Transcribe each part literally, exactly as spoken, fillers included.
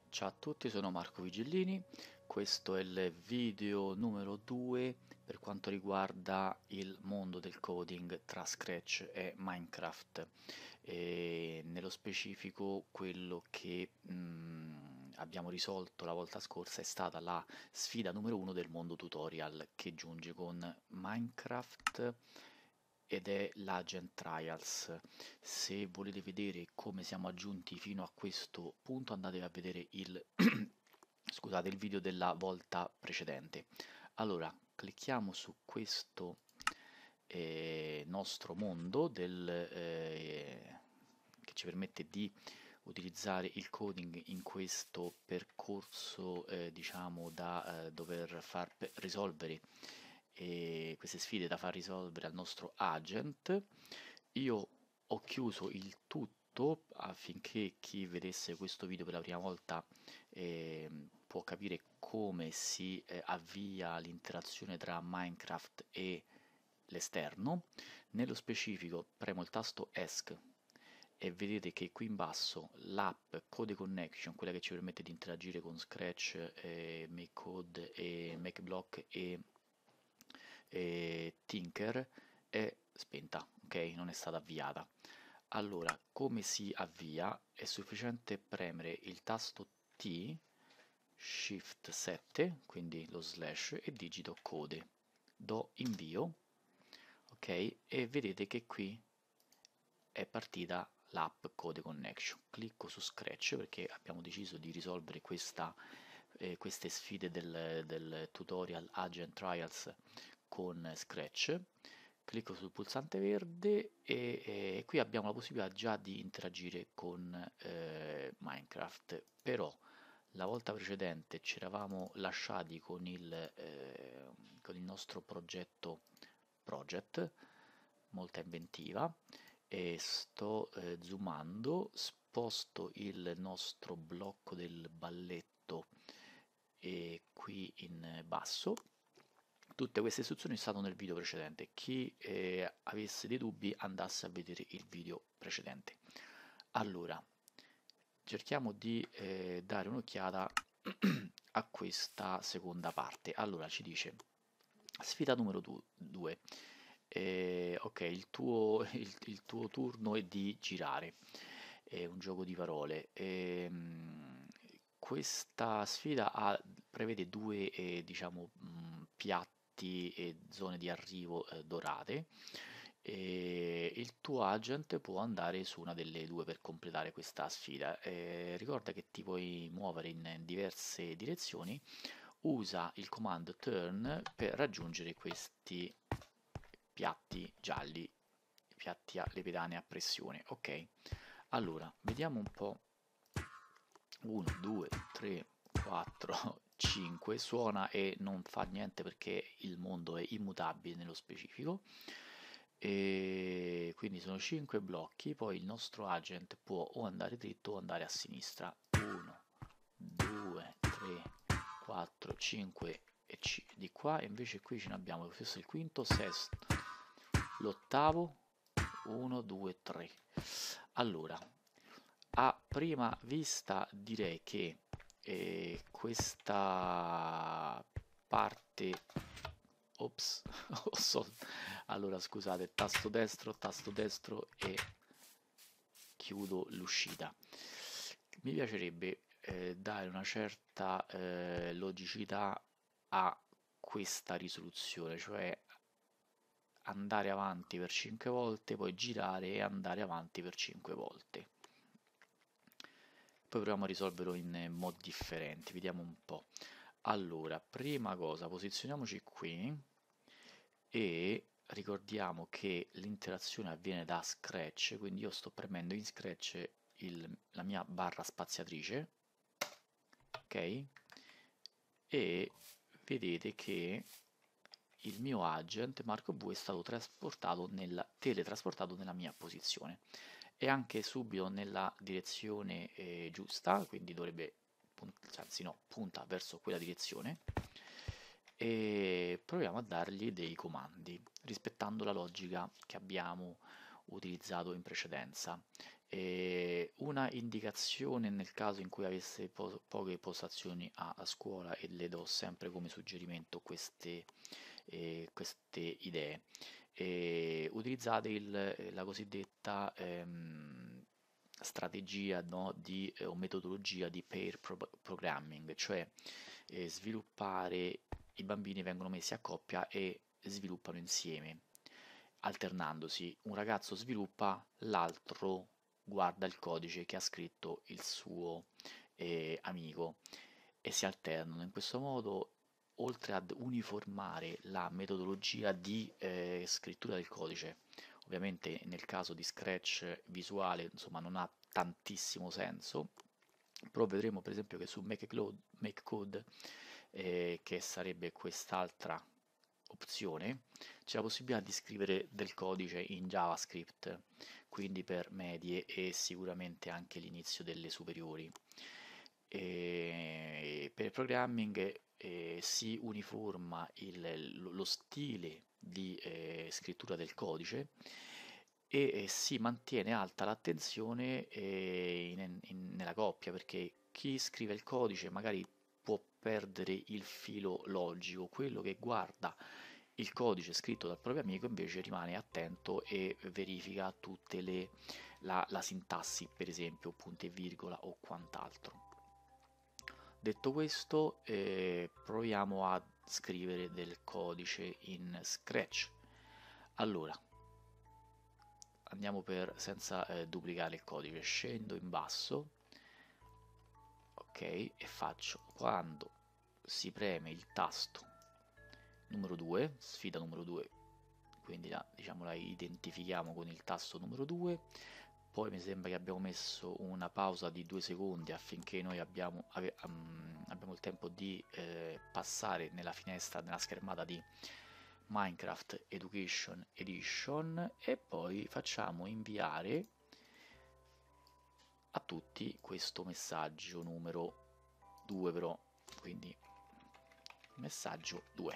Ciao a tutti, sono Marco Vigillini, questo è il video numero due per quanto riguarda il mondo del coding tra Scratch e Minecraft, e nello specifico quello che mh, abbiamo risolto la volta scorsa è stata la sfida numero uno del mondo tutorial che giunge con Minecraft ed è l'Agent Trials. Se volete vedere come siamo aggiunti fino a questo punto andate a vedere il, scusate, il video della volta precedente. Allora, clicchiamo su questo eh, nostro mondo del, eh, che ci permette di utilizzare il coding in questo percorso, eh, diciamo, da eh, dover far risolvere eh, queste sfide da far risolvere al nostro agent. Io ho chiuso il tutto affinché chi vedesse questo video per la prima volta eh, può capire come si eh, avvia l'interazione tra Minecraft e l'esterno. Nello specifico premo il tasto ESC e vedete che qui in basso l'app Code Connection, quella che ci permette di interagire con Scratch, eh, MakeCode e MakeBlock e, e Tinker, è spenta, ok? Non è stata avviata. Allora, come si avvia? È sufficiente premere il tasto T, Shift sette, quindi lo slash, e digito code. Do invio, ok? E vedete che qui è partita l'app Code Connection. Clicco su Scratch perché abbiamo deciso di risolvere questa, eh, queste sfide del, del tutorial Agent Trials con Scratch. Clicco sul pulsante verde e, e qui abbiamo la possibilità già di interagire con eh, Minecraft, però la volta precedente ci eravamo lasciati con il, eh, con il nostro progetto project, molta inventiva, e sto eh, zoomando, sposto il nostro blocco del balletto e qui in basso. Tutte queste istruzioni stanno nel video precedente. Chi eh, avesse dei dubbi andasse a vedere il video precedente. Allora, cerchiamo di eh, dare un'occhiata a questa seconda parte. Allora, ci dice sfida numero due. Eh, ok, il tuo, il, il tuo turno è di girare. È un gioco di parole. Ehm, questa sfida ha, prevede due, eh, diciamo, mh, piatti e zone di arrivo eh, dorate. E il tuo agent può andare su una delle due per completare questa sfida. Eh, ricorda che ti puoi muovere in diverse direzioni. Usa il comando turn per raggiungere questi piatti gialli, piatti alle pedane a pressione. Ok, allora vediamo un po'. uno, due, tre, quattro, cinque. Suona e non fa niente perché il mondo è immutabile nello specifico. E quindi sono cinque blocchi. Poi il nostro agent può o andare dritto o andare a sinistra. uno, due, tre, quattro, cinque e C di qua. E invece qui ce ne abbiamo questo è il quinto, sesto, l'ottavo. uno, due, tre. Allora, a prima vista direi che eh, questa parte, ops, ho sol- allora scusate, tasto destro, tasto destro e chiudo l'uscita. Mi piacerebbe eh, dare una certa eh, logicità a questa risoluzione, cioè andare avanti per cinque volte, poi girare e andare avanti per cinque volte. Poi proviamo a risolverlo in modi differenti, vediamo un po'. Allora, prima cosa, posizioniamoci qui e ricordiamo che l'interazione avviene da Scratch, quindi io sto premendo in Scratch il, la mia barra spaziatrice, ok? E vedete che il mio agent Marco V è stato trasportato nella, teletrasportato nella mia posizione e anche subito nella direzione eh, giusta, quindi dovrebbe, anzi no, punta verso quella direzione e proviamo a dargli dei comandi rispettando la logica che abbiamo utilizzato in precedenza. E una indicazione nel caso in cui avesse po- poche postazioni a, a scuola, e le do sempre come suggerimento queste, eh, queste idee. E utilizzate il- eh, la cosiddetta ehm, strategia, no, di, eh, o metodologia di pair pro- programming, cioè eh, sviluppare, i bambini vengono messi a coppia e sviluppano insieme, alternandosi. Un ragazzo sviluppa, l'altro guarda il codice che ha scritto il suo eh, amico, e si alternano. In questo modo, oltre ad uniformare la metodologia di eh, scrittura del codice, ovviamente nel caso di Scratch visuale, insomma, non ha tantissimo senso, però vedremo per esempio che su MakeCode, MakeCode eh, che sarebbe quest'altra opzione, c'è la possibilità di scrivere del codice in JavaScript, quindi per medie e sicuramente anche l'inizio delle superiori. E per il programming eh, si uniforma il- lo stile di eh, scrittura del codice, e eh, si mantiene alta l'attenzione eh, in- in- nella coppia, perché chi scrive il codice magari può perdere il filo logico, quello che guarda il codice scritto dal proprio amico invece rimane attento e verifica tutte le la, la sintassi, per esempio punto e virgola o quant'altro. Detto questo, eh, proviamo a scrivere del codice in Scratch. Allora, andiamo per senza eh, duplicare il codice, scendo in basso, ok, e faccio quando si preme il tasto numero due, sfida numero due, quindi la, diciamo, la identifichiamo con il tasto numero due. Poi mi sembra che abbiamo messo una pausa di due secondi affinché noi abbiamo, ave, um, abbiamo il tempo di eh, passare nella finestra, nella schermata di Minecraft Education Edition, e poi facciamo inviare a tutti questo messaggio numero due, però, quindi messaggio due.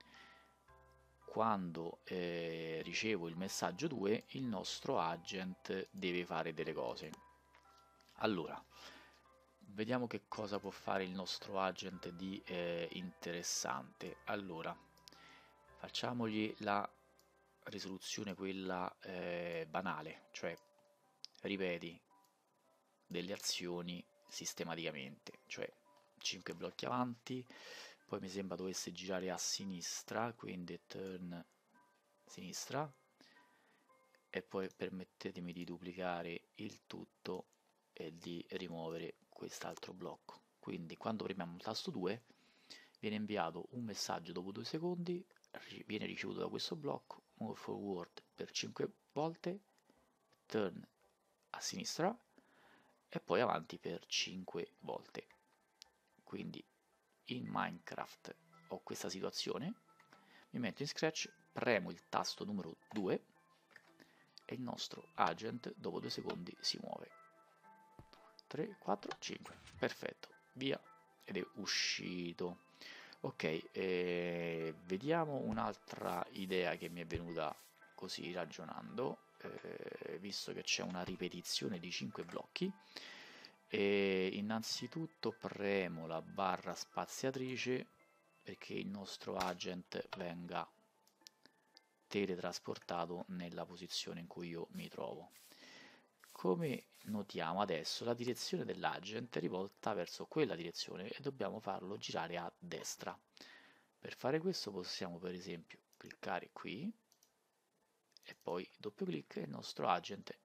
Quando eh, ricevo il messaggio due, il nostro agent deve fare delle cose. Allora, vediamo che cosa può fare il nostro agent di eh, interessante. Allora, facciamogli la risoluzione quella eh, banale, cioè ripeti delle azioni sistematicamente, cioè cinque blocchi avanti, poi mi sembra dovesse girare a sinistra, quindi turn sinistra, e poi permettetemi di duplicare il tutto e di rimuovere quest'altro blocco. Quindi quando premiamo il tasto due viene inviato un messaggio dopo due secondi, viene ricevuto da questo blocco, move forward per cinque volte, turn a sinistra e poi avanti per cinque volte. Quindi in Minecraft ho questa situazione, mi metto in Scratch, premo il tasto numero due e il nostro agent dopo due secondi si muove. tre, quattro, cinque, perfetto, via, ed è uscito. Ok, eh, vediamo un'altra idea che mi è venuta così ragionando, eh, visto che c'è una ripetizione di cinque blocchi. E innanzitutto premo la barra spaziatrice perché il nostro agent venga teletrasportato nella posizione in cui io mi trovo. Come notiamo adesso, la direzione dell'agent è rivolta verso quella direzione e dobbiamo farlo girare a destra. Per fare questo possiamo per esempio cliccare qui e poi doppio clic e il nostro agent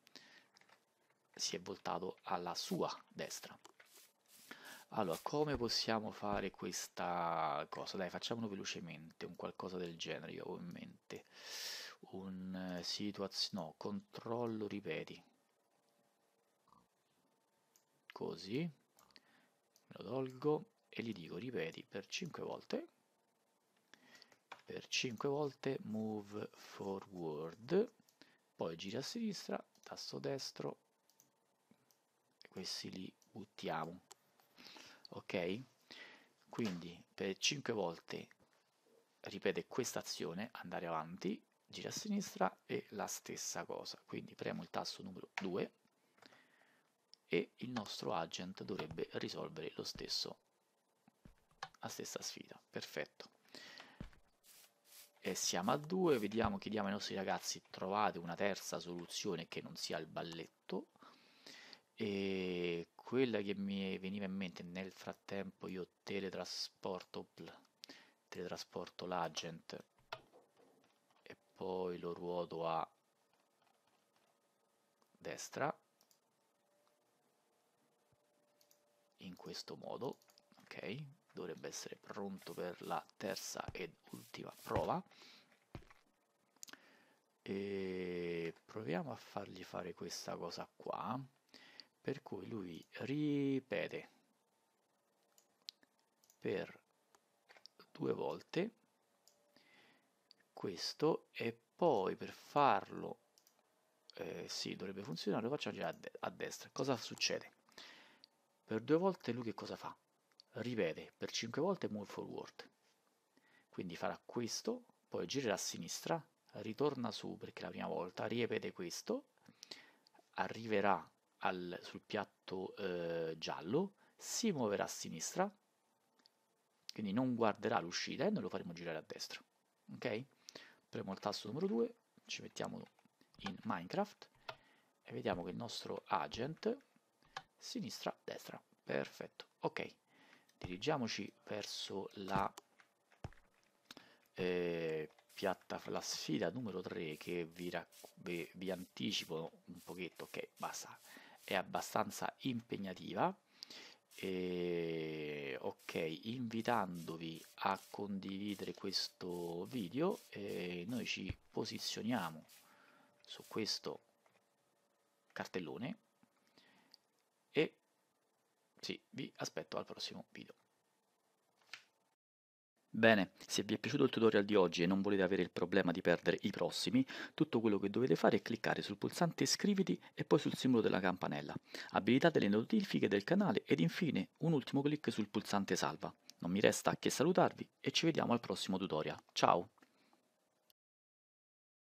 si è voltato alla sua destra. Allora, come possiamo fare questa cosa? Dai, facciamolo velocemente, un qualcosa del genere, io ho in mente. Un eh, situazione, no, controllo, ripeti. Così, me lo tolgo e gli dico ripeti per cinque volte. Per cinque volte move forward, poi gira a sinistra, tasto destro, e questi li buttiamo. Ok? Quindi per cinque volte ripete questa azione, andare avanti, gira a sinistra e la stessa cosa. Quindi premo il tasto numero due e il nostro agent dovrebbe risolvere lo stesso, la stessa sfida. Perfetto. E siamo a due, vediamo, chiediamo ai nostri ragazzi, trovate una terza soluzione che non sia il balletto. E quella che mi veniva in mente nel frattempo, io teletrasporto, teletrasporto l'agent e poi lo ruoto a destra in questo modo, ok? Dovrebbe essere pronto per la terza ed ultima prova. E proviamo a fargli fare questa cosa qua, per cui lui ripete per due volte questo e poi per farlo eh, sì, dovrebbe funzionare, lo facciamo girare a, de a destra. Cosa succede? Per due volte lui che cosa fa? Ripete per cinque volte move forward, quindi farà questo, poi girerà a sinistra, ritorna su perché la prima volta, ripete questo, arriverà al, sul piatto eh, giallo, si muoverà a sinistra, quindi non guarderà l'uscita e noi lo faremo girare a destra. Ok? Premo il tasto numero due, ci mettiamo in Minecraft e vediamo che il nostro agent sinistra-destra. Perfetto. Ok, dirigiamoci verso la eh, piatta, la sfida numero tre che vi, vi, vi anticipo un pochetto, ok, basta, è abbastanza impegnativa. E, ok, invitandovi a condividere questo video, e noi ci posizioniamo su questo cartellone e sì, vi aspetto al prossimo video. Bene, se vi è piaciuto il tutorial di oggi e non volete avere il problema di perdere i prossimi, tutto quello che dovete fare è cliccare sul pulsante iscriviti e poi sul simbolo della campanella. Abilitate le notifiche del canale ed infine un ultimo clic sul pulsante salva. Non mi resta che salutarvi e ci vediamo al prossimo tutorial. Ciao!